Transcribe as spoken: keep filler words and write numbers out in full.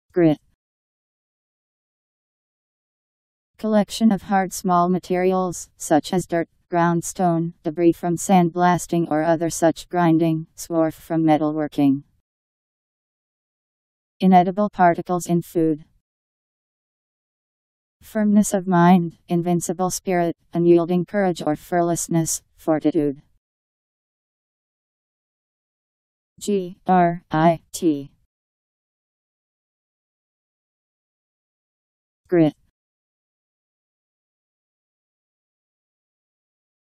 Grit. Collection of hard small materials, such as dirt, ground stone, debris from sandblasting or other such grinding, swarf from metalworking. Inedible particles in food. Firmness of mind, invincible spirit, unyielding courage or fearlessness, fortitude. G R I T. Grit.